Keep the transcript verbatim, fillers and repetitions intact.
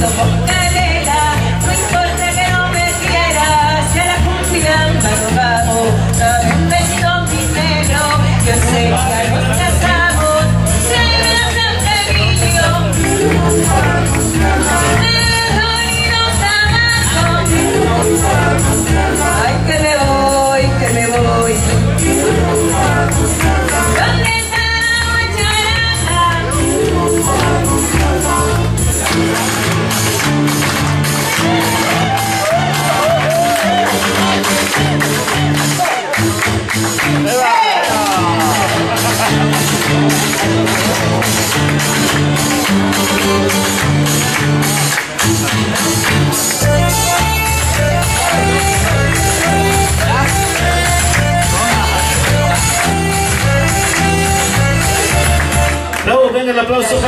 somos cadena, no importa que no me quieras, si a la confianza nos vamos, dame un beso mi negro, yo sé que ya nos casamos, se me da San Emilio, pero y nos amamos, ay que me voy, que me voy, ¿dónde está la guacharaca? Bravo, venga el aplauso.